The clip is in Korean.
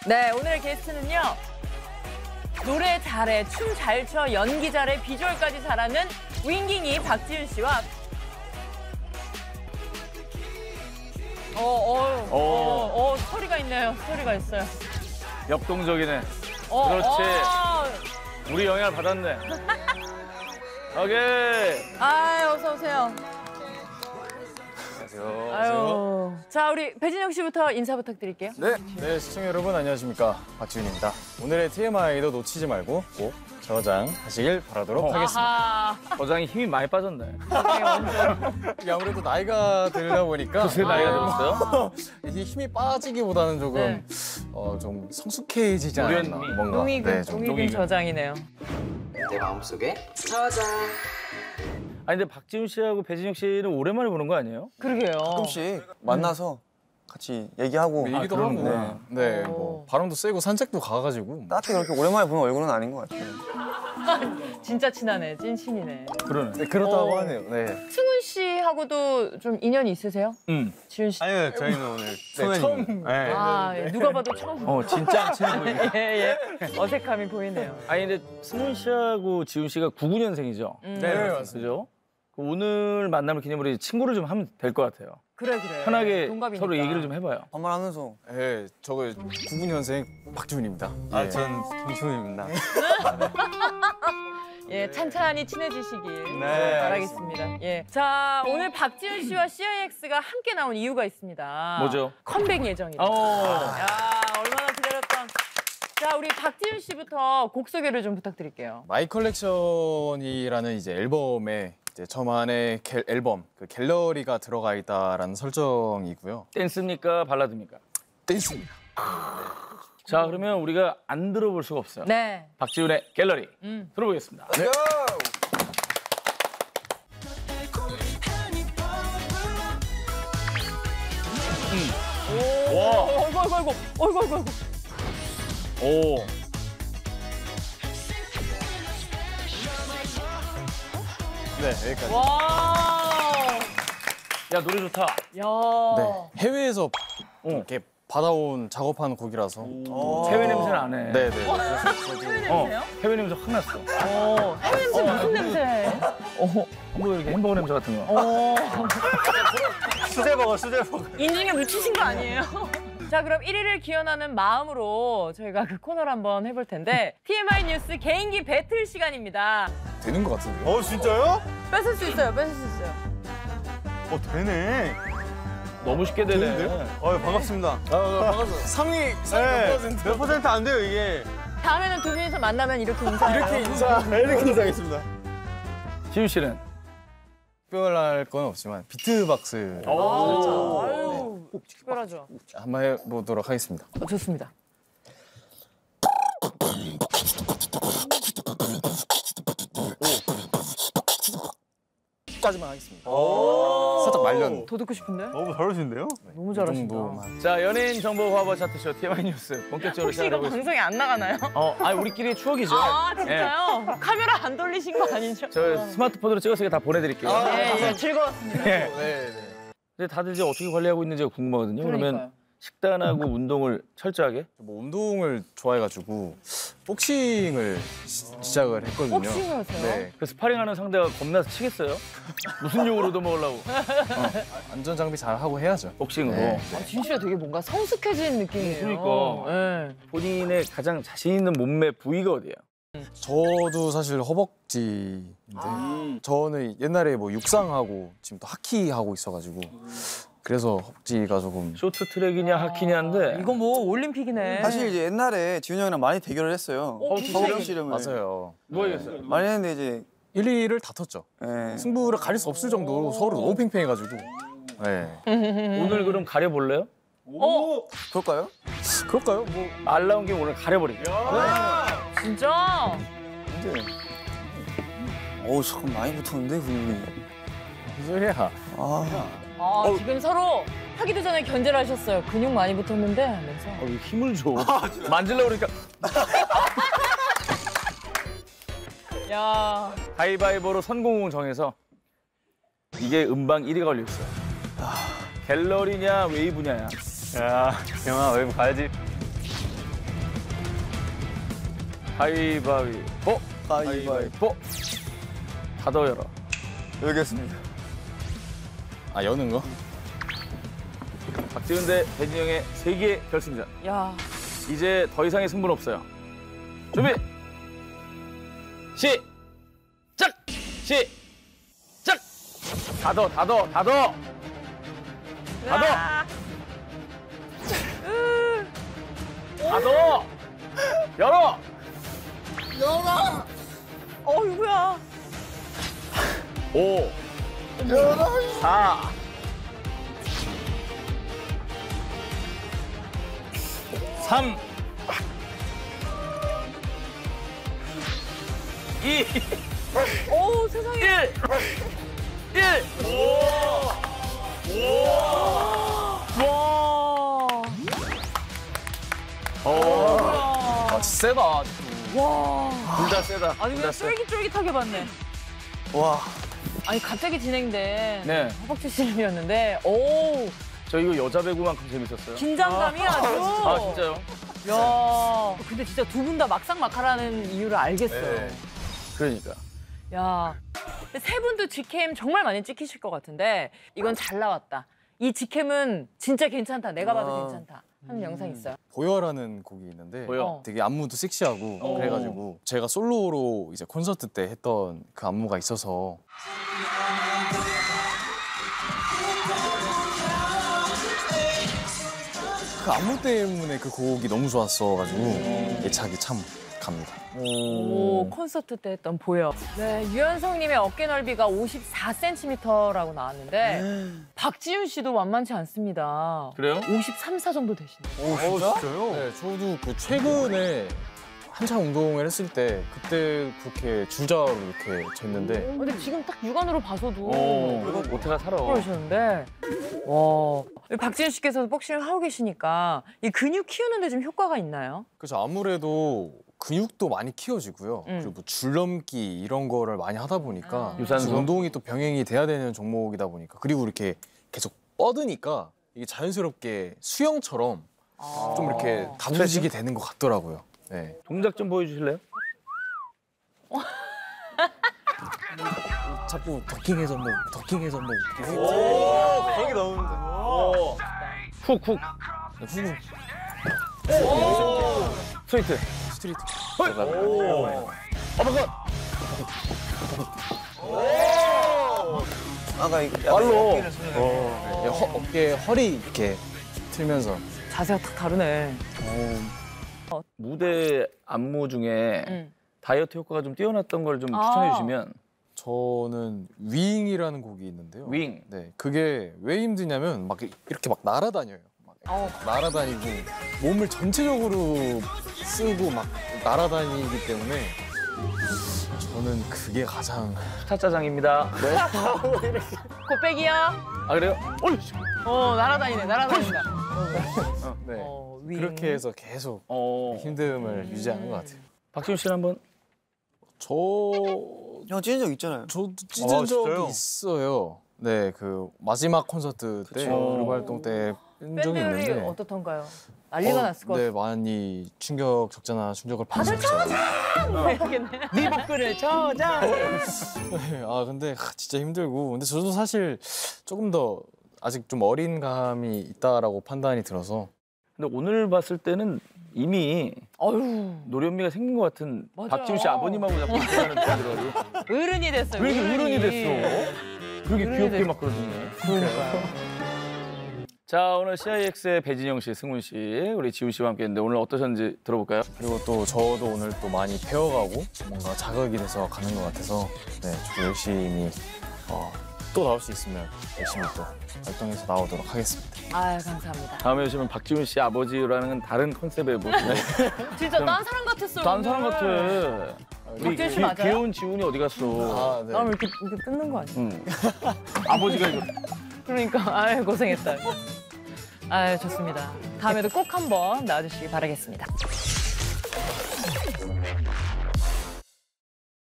네, 오늘의 게스트는요. 노래 잘해, 춤 잘 춰, 연기 잘해, 비주얼까지 잘하는 윙깅이 박지윤 씨와 스토리가 있네요. 스토리가 있어요. 역동적이네. 그렇지. 우리 영향을 받았네. 오케이. 어서 오세요. 안녕하세요. 아유. 자, 우리 배진영 씨부터 인사 부탁드릴게요. 네, 시청자 여러분 안녕하십니까. 박지윤입니다. 오늘의 TMI도 놓치지 말고 꼭 저장하시길 바라도록 하겠습니다. 아하. 저장이 힘이 많이 빠졌네. 이게 아무래도 나이가 들다 보니까 무슨 나이가 들었어요? 이게 힘이 빠지기보다는 조금 좀 성숙해지지 않았나. 우연히. 뭔가. 농익은, 좀 농익은 저장이네요. 내 마음속에 저장. 아니 근데 박지윤 씨하고 배진영 씨는 오랜만에 보는 거 아니에요? 그러게요. 조금씩 만나서 같이 얘기하고 얘기도 하고 뭐 바람도 쐬고 산책도 가가지고 딱히 그렇게 오랜만에 보는 얼굴은 아닌 것 같아요. 진짜 친하네, 찐친이네. 그러네. 네, 그렇다고 하네요. 네. 승훈 씨하고도 좀 인연이 있으세요? 응. 지윤 씨. 아니요, 저희는 오늘 처음. 누가 봐도 처음. 진짜 안 친해 보이네. 예. 어색함이 보이네요. 아니 근데 승훈 씨하고 지훈 씨가 99년생이죠? 네, 맞습니다. 그죠? 오늘 만남을 기념으로 친구를 좀 하면 될 것 같아요. 그래. 편하게 동갑이니까. 서로 얘기를 좀 해봐요. 반말하면서 네, 저거 99년생 박지훈입니다. 예. 전 김치훈입니다. 예, 찬찬히 친해지시길 네, 바라겠습니다. 예. 자, 오늘 박지윤 씨와 CIX가 함께 나온 이유가 있습니다. 뭐죠? 컴백 예정이다. 야, 얼마나 기다렸던. 자, 우리 박지윤 씨부터 곡 소개를 좀 부탁드릴게요. 마이 컬렉션이라는 이제 앨범에 이제 저만의 앨범 그 갤러리가 들어가 있다라는 설정이고요. 댄스입니까? 발라드입니까? 댄스입니다. 자, 그러면 우리가 안 들어볼 수가 없어요. 네. 박지윤의 갤러리 들어보겠습니다. 네. 어이구. 오. 네, 여기까지. 와. 야, 노래 좋다. 야. 네, 해외에서 이렇게 받아온 작업한 곡이라서. 해외 냄새는 안 해. 네. 해외 냄새요? 해외 냄새 확 났어. 해외 냄새 무슨 냄새? 뭐 이렇게 햄버거 냄새 같은 거. 수제버거. 인중에 묻히신 거 아니에요? 자, 그럼 1위를 기원하는 마음으로 저희가 그 코너를 한번 해볼 텐데 TMI 뉴스 개인기 배틀 시간입니다. 되는 것 같은데요? 진짜요? 뺏을 수 있어요. 되네. 너무 쉽게 되네. 되는데요? 반갑습니다. 반갑습니다. 상위 몇 퍼센트 안 돼요, 이게. 다음에는 두 분이서 만나면 이렇게 인사해요. 이렇게 인사하겠습니다. 지윤 씨는? 특별할 건 없지만 비트박스 아유, 특별하죠. 한번 해보도록 하겠습니다. 좋습니다. 까지만 하겠습니다. 살짝 말렸는데. 더 듣고 싶은데? 너무 잘하시는데요? 너무 잘하신다. 정도만. 자, 연예인 정보 화보 차트쇼 TMI 뉴스 본격적으로 혹시 이거 시작하고 있습니다. 방송에 안 나가나요? 우리끼리의 추억이죠. 아, 진짜요? 카메라 안 돌리신 거 아니죠? 저 스마트폰으로 찍어서 다 보내드릴게요. 예, 즐거웠습니다. 네. 근데 다들 이제 어떻게 관리하고 있는지가 궁금하거든요. 그러면 그러니까요. 식단하고 운동을 철저하게? 뭐 운동을 좋아해가지고 복싱을 시작을 했거든요. 복싱을 하세요? 네. 그 스파링하는 상대가 겁나서 치겠어요? 무슨 욕으로 얻어먹으려고? 안전 장비 잘 하고 해야죠. 복싱으로. 네. 진 씨가 되게 뭔가 성숙해진 느낌이에요. 그러니까. 예. 본인의 가장 자신 있는 몸매 부위가 어디예요? 저도 사실 허벅지인데 저는 옛날에 뭐 육상하고 지금 또 하키 하고 있어가지고 그래서 허벅지가 조금 쇼트트랙이냐 하키냐인데 이거 뭐 올림픽이네. 사실 이제 옛날에 지훈 형이랑 많이 대결을 했어요. 진짜요? 씨름을. 맞아요. 뭐 이겼어요? 많이 했는데 이제 1, 2를 다퉜죠. 예. 승부를 가릴 수 없을 정도로 서로 너무 팽팽해가지고. 네. 오늘 그럼 가려볼래요? 그럴까요? 그럴까요? 뭐 말 나온 김에 오늘 가려버릴게요. 진짜? 근데 잠깐 많이 붙었는데 근육이. 무슨 소리야? 지금 서로 하기도 전에 견제를 하셨어요. 근육 많이 붙었는데 하면서. 왜 힘을 줘? 만질려고 그러니까 야. 가위바위보로 선공을 정해서 이게 음방 1위가 걸렸어요. 갤러리냐 웨이브냐야. 야, 영아 왜 가야지? 가위바위보. 가위바위보. 닫아 열어. 열겠습니다. 아 여는 거? 박지훈 대 배진이 형의 세계 결승전. 야, 이제 더 이상의 승부는 없어요. 준비. 시작. 시작. 닫아. 으아. 닫아. 열어. 어이구야. 5 4 3 2 오, 세상에. 1 와. 아 진짜 세다. 와. 둘 다 세다. 아니, 둘 그냥 다 세. 쫄깃쫄깃하게 봤네. 와. 아니, 갑자기 진행된 네. 허벅지 씨름이었는데, 오, 저 이거 여자 배구만큼 재밌었어요. 긴장감이 아주. 아 진짜요? 야, 근데 진짜 두 분 다 막상막하라는 이유를 알겠어요. 네. 그러니까. 야, 근데 세 분도 직캠 정말 많이 찍히실 것 같은데 이건 잘 나왔다. 이 직캠은 진짜 괜찮다. 내가 봐도 괜찮다. 하는 영상 있어요. 보여라는 곡이 있는데 보여. 되게 안무도 섹시하고 그래가지고 제가 솔로로 이제 콘서트 때 했던 그 안무가 있어서 그 안무 때문에 그 곡이 너무 좋았어가지고 애착이 참 갑니다. 오, 콘서트 때 했던 보여. 네, 유연성님의 어깨 넓이가 54cm라고 나왔는데 박지윤 씨도 만만치 않습니다. 그래요? 53, 4 정도 되시네요. 오 진짜요? 네, 저도 그 최근에 한창 운동을 했을 때 그때 그렇게 줄자로 이렇게 쟀는데 근데 지금 딱 육안으로 봐서도 그리고 모태가 살아. 그러셨는데 와, 박지윤 씨께서 복싱을 하고 계시니까 이 근육 키우는데 좀 효과가 있나요? 그래서 아무래도 근육도 많이 키워지고요. 그리고 뭐 줄넘기 이런 거를 많이 하다 보니까 유산소? 운동이 또 병행이 돼야 되는 종목이다 보니까 그리고 이렇게 계속 뻗으니까 이게 자연스럽게 수영처럼 좀 이렇게 다듬어지게 되는 것 같더라고요. 네. 동작 좀 보여주실래요? 자꾸 더킹해서 뭐 되게 나오는데. 훅. 후는 스트레이트. 스트리트. 어버컷. 아까 발로. 어깨 허리 이렇게 틀면서 자세가 딱 다르네. 무대 안무 중에 다이어트 효과가 좀 뛰어났던 걸 좀 추천해 주시면. 저는 윙이라는 곡이 있는데요. 윙. 네, 그게 왜 힘드냐면 막 이렇게 막 날아다녀요. 막 날아다니고 몸을 전체적으로 쓰고 막 날아다니기 때문에 저는 그게 가장 스타 짜장입니다. 곱빼기야. 아 그래요? 어이. 날아다닌다. 네, 윙. 그렇게 해서 계속 힘듦을 유지하는 것 같아요. 박지훈 씨는 한번. 형 찢은 적 있잖아요. 저도 찢은 적이 있어요. 네, 그 마지막 콘서트 때 그룹 활동 때 뺀 적이 팬들이 있는데 어떻던가요? 난리가 났을 것 네, 같아요. 많이 충격적잖아 충격을 받았어요. 네 목소리를 저자. 네, 아 근데 진짜 힘들고 근데 저도 사실 조금 더 아직 좀 어린 감이 있다라고 판단이 들어서 근데 오늘 봤을 때는 이미 어휴, 노련미가 생긴 것 같은 맞아요. 박지훈 씨 아버님하고 자꾸 비교하는 분들이 어른이 됐어요. 왜 이렇게 어른이 됐어? 그렇게 어른이 귀엽게 됐- 막 그러던데. 그러니까요. 자 오늘 CIX의 배진영 씨, 승훈 씨, 우리 지훈 씨와 함께했는데 오늘 어떠셨는지 들어볼까요? 그리고 또 저도 오늘 또 많이 배워가고 뭔가 자극이 돼서 가는 것 같아서 네, 저도 열심히 또 나올 수 있으면 열심히 또 활동해서 나오도록 하겠습니다. 아유, 감사합니다. 다음에 오시면 박지훈 씨 아버지라는 다른 컨셉의 모습. 진짜 딴 사람 같았어요. 딴 사람 오늘. 같아. 우리 박지훈 씨 맞아요? 귀여운 지훈이 어디 갔어? 아, 네. 나를 이렇게 뜯는 거 아니야? 응. 아버지가 이거. 그러니까 아유, 고생했다. 아유, 좋습니다. 다음에도 꼭 한번 나와주시기 바라겠습니다.